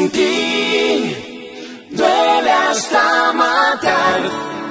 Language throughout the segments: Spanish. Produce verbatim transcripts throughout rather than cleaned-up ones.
sin ti duele hasta matar.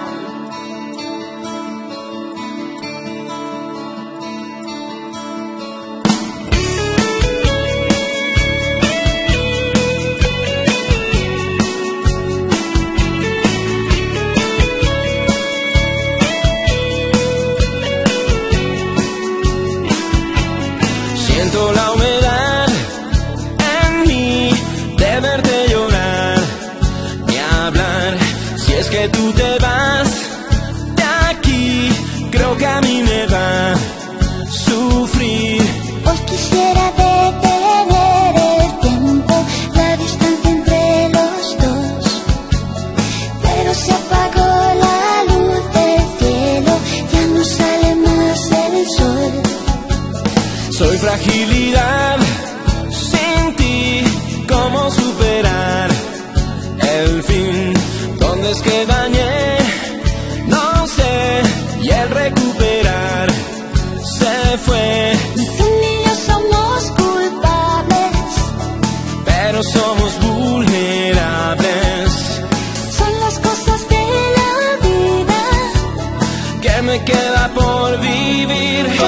Siento la humedad en mí de verte llorar, ni hablar. Si es que tú te vas de aquí, creo que a mí me va a sufrir. Hoy quisiera detener el tiempo, la distancia entre los dos, pero se apagó la luz del cielo, ya no sale más el sol. Soy fragilidad, sin ti, ¿cómo superar el fin? ¿Dónde es que dañé? No sé, y el recuperar se fue. Ni tú ni yo somos culpables, Pero somos vulnerables. son las cosas de la vida ¿Qué me queda por vivir?